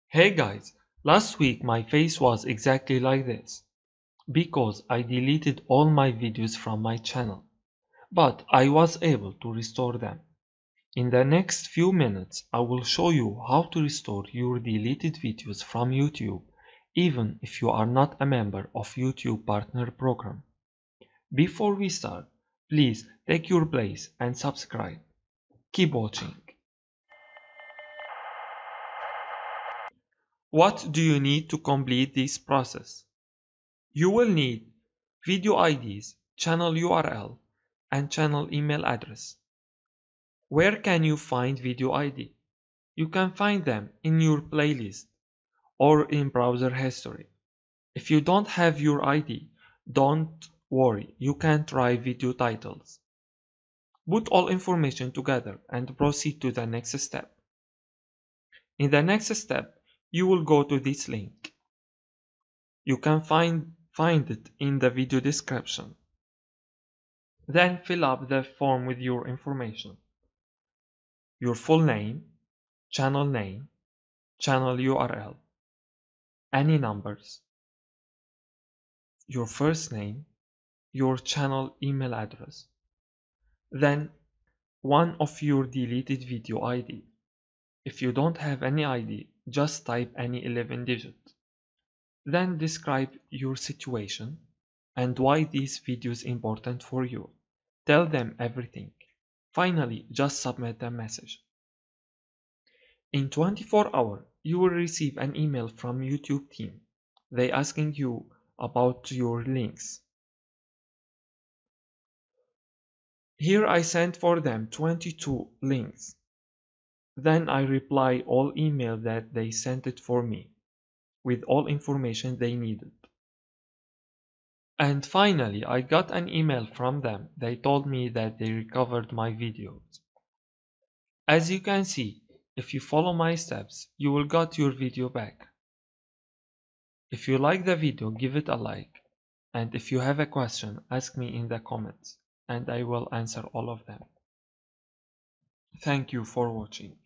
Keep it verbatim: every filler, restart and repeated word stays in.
Hey guys, last week my face was exactly like this because I deleted all my videos from my channel, but I was able to restore them. In the next few minutes I will show you how to restore your deleted videos from YouTube even if you are not a member of YouTube Partner Program. Before we start, please take your place and subscribe. Keep watching. What do you need to complete this process? You will need video I Ds, channel U R L, and channel email address. Where can you find video I D? You can find them in your playlist or in browser history. If you don't have your I D, don't worry, you can try video titles. Put all information together and proceed to the next step. In the next step, you will go to this link. You can find, find it in the video description. Then fill up the form with your information. Your full name, channel name, channel U R L, any numbers, your first name, your channel email address, then one of your deleted video I D. If you don't have any I D, just type any eleven digit. Then describe your situation and why this video is important for you. Tell them everything. Finally, just submit the message. In twenty-four hours, you will receive an email from YouTube team. They asking you about your links. Here I sent for them twenty-two links. Then I reply all email that they sent it for me, with all information they needed. And finally, I got an email from them. They told me that they recovered my videos. As you can see, if you follow my steps, you will get your video back. If you like the video, give it a like. And if you have a question, ask me in the comments, and I will answer all of them. Thank you for watching.